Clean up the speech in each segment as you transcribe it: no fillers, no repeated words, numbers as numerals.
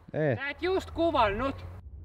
Ei. Sä et just kuvannut.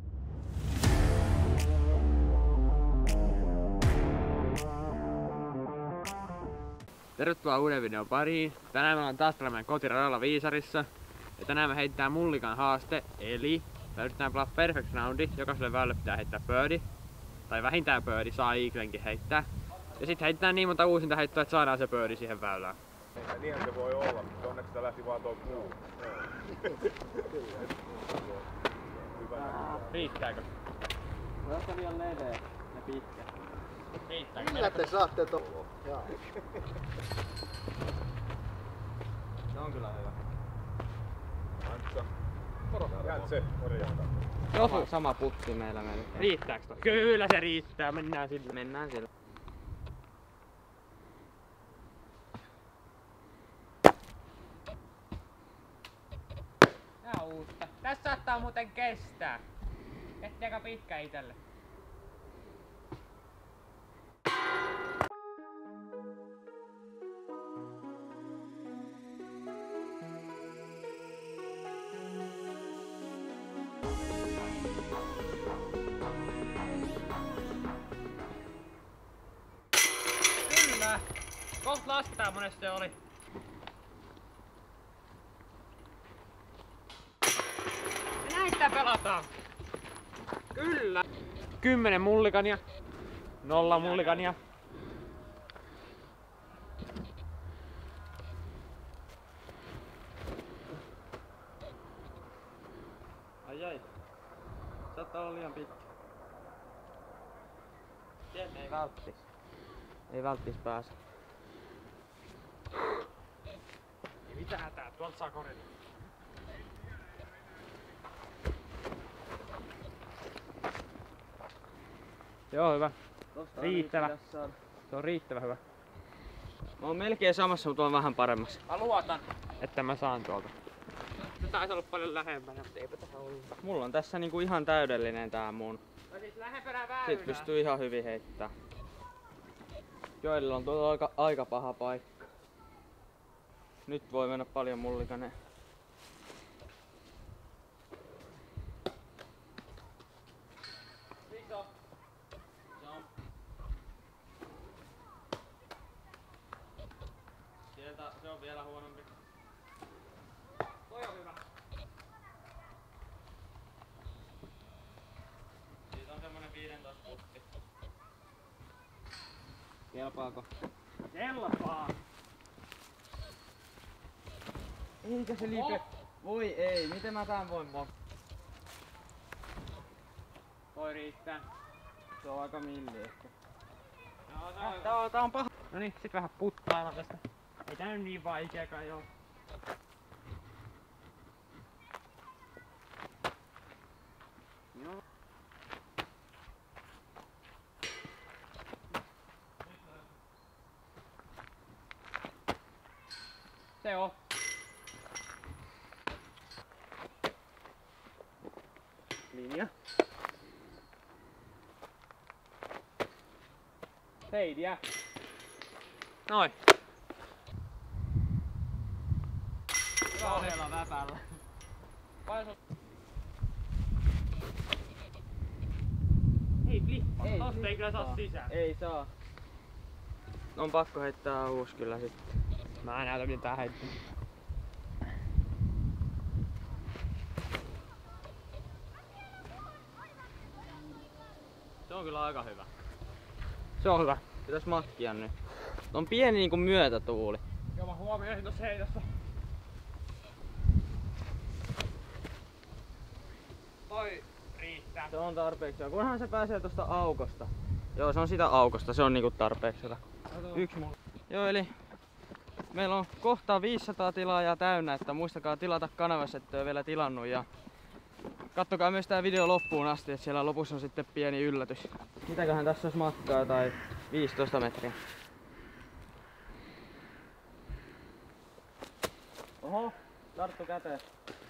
Tervetuloa uuden videon pariin. Tänään me ollaan taas meidän kotiradalla Viisarissa. Ja tänään me heitetään mullikan haaste, eli me yritetään pelaa perfect roundi. Jokaiselle väylälle pitää heittää birdie. Tai vähintään birdie, saa eaglenkin heittää. Ja sitten heitetään niin monta uusinta heittoa, että saadaan se birdie siihen väylään. Niinhän se voi olla, mutta onneksi sitä lähti vaan tuo puu. Riittääkö? Tässä on liian leveä ja pitkä. Riittääkö? Millä te saatte tuolla? Se on kyllä hyvä. Antsa. Jätse, korjata. Sama putti meillä melkein. Riittääkö toi? Kyllä se riittää, mennään sillä. Mennään sillä. Tää on uutta. Tässä saattaa muuten kestää. Ehti aika pitkä itelle. Kyllä! Kohta lasketaan monesti se oli. Ja näitä pelataan! Kyllä! 10 mullikania. 0 mullikania. Ai. Saattaa olla liian pitkä. Sieltä ei välttis. Ei välttis pääse. Ei mitään hätää, tuolta saa korjata. Joo, hyvä. Riittävä. Se on riittävä hyvä. Mä oon melkein samassa, mutta on vähän paremmassa. Mä luotan, että mä saan tuolta. Se taisi olla paljon lähempänä, mutta eipä tähän ollut. Mulla on tässä niinku ihan täydellinen tää mun. No siis lähempänä väylää. Sit pystyy ihan hyvin heittää. Joella on tuolla aika paha paikka. Nyt voi mennä paljon mullikaneen. Sieltä se on vielä huonompi. Toi on hyvä. Siitä on semmonen 15 putti. Kelpaako? Kelpaa! Eikä se liipe. Voi ei, miten mä tän voin Toi riittää. Se on aika milli ehkä. No, tää on paha. Noniin, sit vähän puttailla tästä. Ei tää nyt niin vaikeakaan joo. Joo. Se on. Linja. Heidiä. Noin. Kahdella väpällä. Ei flippa. Tosta ei kyllä saa sisään. Ei saa. On pakko heittää uusi kyllä sitten. Mä näytän miten tää heittää. Se on kyllä aika hyvä. Se on hyvä. Pitäis matkia nyt. On pieni niinku myötätuuli. Joo, mä huomioisin tossa heitossa. Toi riittää. Se on tarpeeksi. Kunhan se pääsee tosta aukosta. Joo, se on sitä aukosta. Se on niinku tarpeeksi. Yksi mulla. Joo, eli meillä on kohta 500 tilaajaa täynnä, että muistakaa tilata kanavassa, ettei vielä tilannut. Ja kattokaa myös tää video loppuun asti, että siellä lopussa on sitten pieni yllätys. Mitäköhän tässä olisi matkaa tai 15 metriä. Oho, tarttu käteen.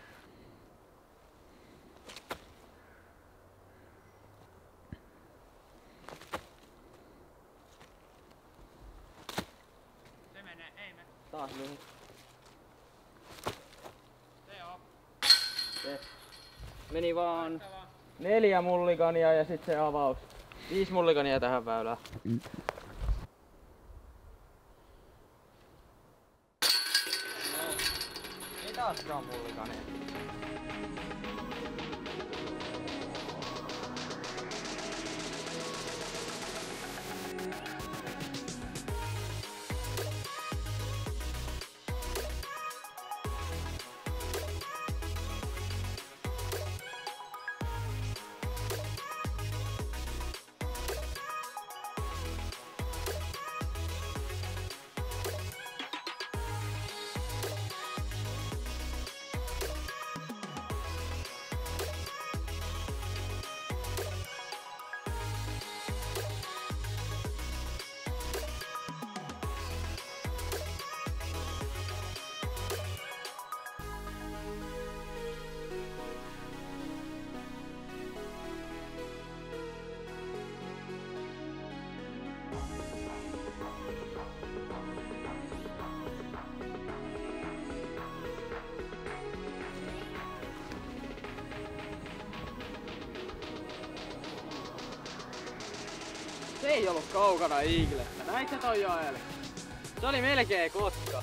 Se menee, ei mene. Taas lyhyt. Se on. Yes. Meni vaan 4 mullikania ja sitten se avaus. 5 mullikania tähän väylään. Ei taaskaan mullikania. Se ei ollut kaukana Iiglestä. Näit sä toi Joel? Se oli melkein kotka.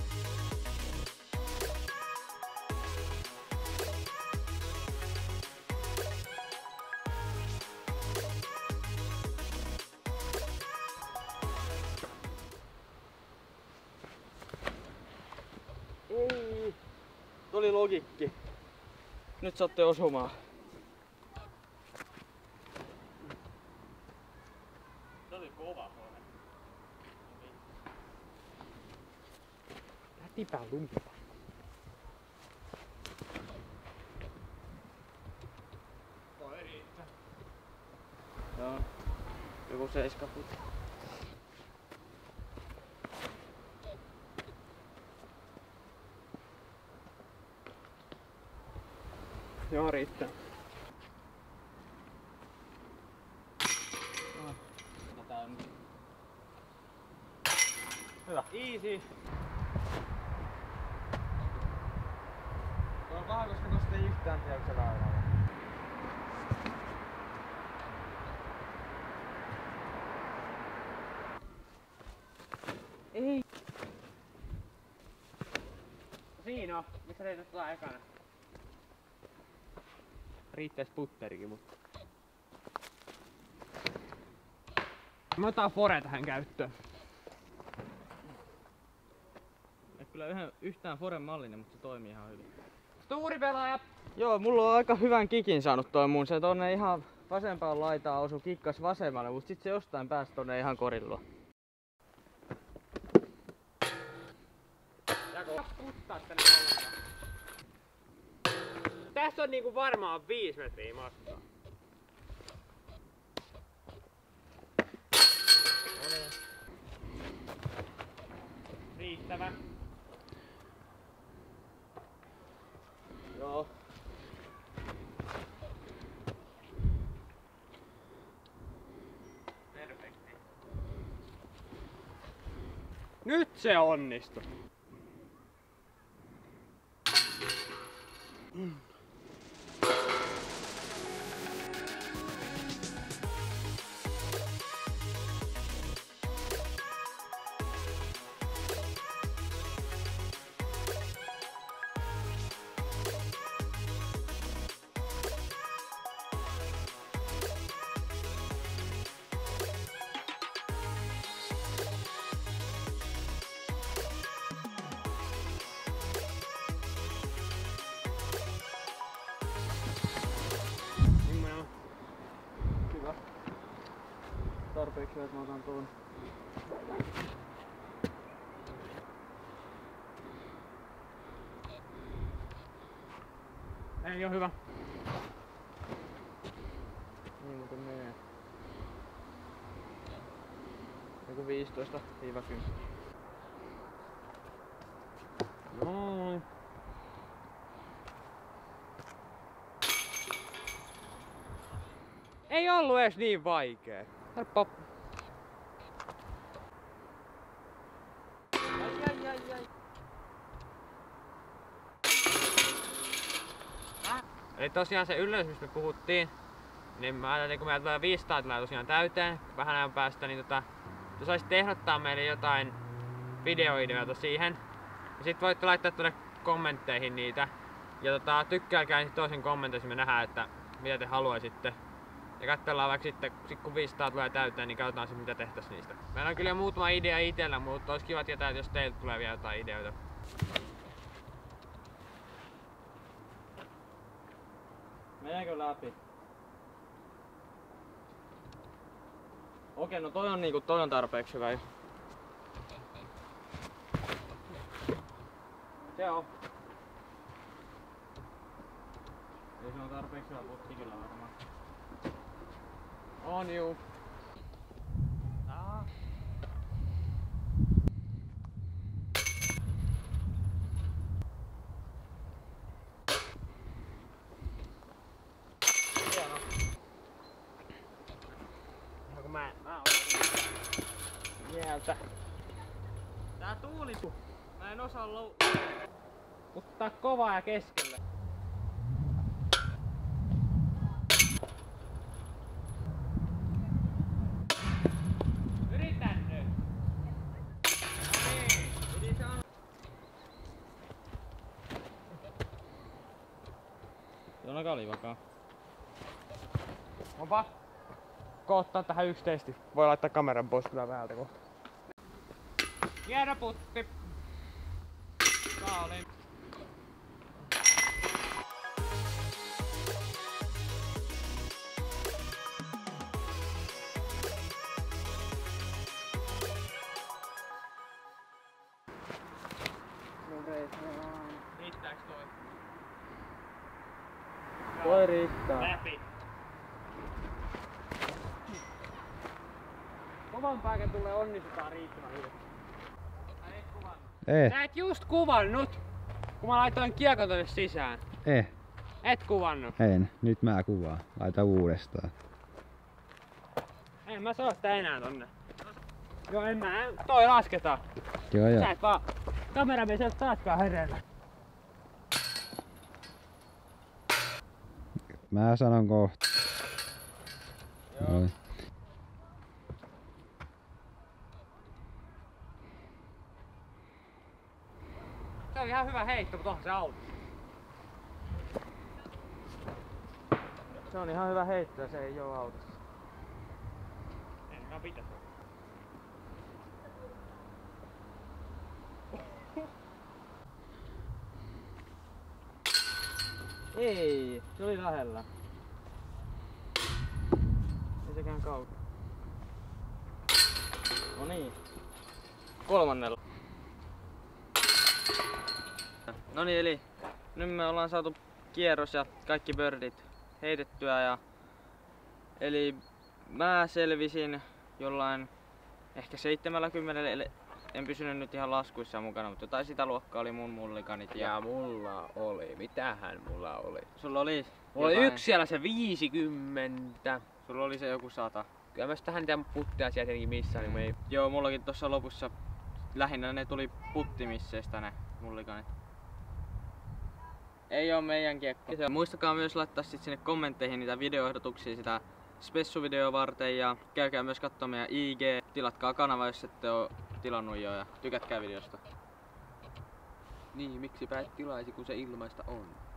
Ei. Tuli logikki. Nyt saatte osumaan. Lätipää lumpa. Toi riittää. Joo. Joku 7 fut. Joo, riittää. Otetaan nyt. Hyvä. Easy. Tuo on paha, koska tosta ei yhtään tiedä, kun se väylällä. Ei. Siinä on. Missä teitä tulee ekana? Riittäis putterikin, mutta... Mä otan Fore tähän käyttöön. Et kyllä yhtään Foren mallinen, mutta se toimii ihan hyvin. Tuuripelaajat! Joo, mulla on aika hyvän kikin saanut toi mun. Se tonne ihan vasempaan laitaan osu kikkas vasemmalle, mutta sit se jostain pääsi tonne ihan korilla. Tässä on niinku varmaan 5 metriä matkaa. Riittävä. Joo. Perfekti. Nyt se onnistui. Hyvä. Tarpeeksi, että mä otan tuon. Ei oo hyvä. Niin muuten menee. Joku 15-10. Noin. Ei ollut edes niin vaikee. Helppo. Ai. Eli tosiaan se yllätys, mistä me puhuttiin, niin mä ajattelin, kun meillä tulee 500 tulee tosiaan täyteen vähän ajan päästä, niin jos saisit ehdottaa meille jotain videoideoita siihen. Ja sit voitte laittaa tuonne kommentteihin niitä. Ja tykkääkää niin toisen kommenteissa, me nähdään, että mitä te haluaisitte. Ja katsellaan vaikka sitten, kun 500 tulee täyteen, niin katsotaan sitten mitä tehtäis niistä. Meillä on kyllä jo muutama idea itellä, mutta olisi kiva tietää, jos teiltä tulee vielä jotain ideoita. Meneekö läpi? Okei, no toi on tarpeeksi hyvä jo. Se on. Ei se on tarpeeksi hyvä putti kyllä varmaan. On juu. Mä mieltä. Tää tuuli. Mä en osaa ottaa kovaa ja keskelle. Yritän nyt. No niin, Se on aika livakaa. onpa ottaa tähän yksi testi. Voi laittaa kameran pois kyllä väältä kohta. Kierroputti. Kaali. Riittääks toi? Voi riittää. Läpi. Kovan päältä tulee onnistutaan riittävän hyvin. Sä et kuvannut. Sä et just kuvannut, kun mä laitoin kiekon tonne sisään. Et kuvannut. En. Nyt mä kuvaan. Laita uudestaan. En mä saa sitä enää tonne. Joo, en mä. Toi lasketaan. Joo. Sä et vaan. Kameramies ei oo taaskaan hereillä. Mä sanon kohta. Joo. Se on ihan hyvä heitto, mutta onhan se auto. Se on ihan hyvä heitto ja se ei oo autossa. En mä pitäis olla. Ei, se oli lähellä. Ei sekään kaukana. No niin. Kolmannella. No niin, eli nyt me ollaan saatu kierros ja kaikki birdit heitettyä ja eli mä selvisin jollain ehkä 70, en pysynyt nyt ihan laskuissa mukana, mutta jotain sitä luokkaa oli mun mullikanit. Ja mulla oli. Mitähän mulla oli? Sulla oli Mulla oli yksi siellä se 50. Sulla oli se joku 100. Kyllä mä tähän niitä putteja sieltä tietenkin missään, niin me ei... Joo, mullakin tuossa lopussa lähinnä ne tuli puttimisseistä ne mullikanit. Ei oo meidän kiekko. Muistakaa myös laittaa sit sinne kommentteihin niitä videoehdotuksia sitä spessuvideoa varten ja käykää myös katsomaan meidän IG. Tilatkaa kanava, jos ette oo tilannut jo ja tykätkää videosta. Niin, miksipä et tilaisi, kun se ilmaista on.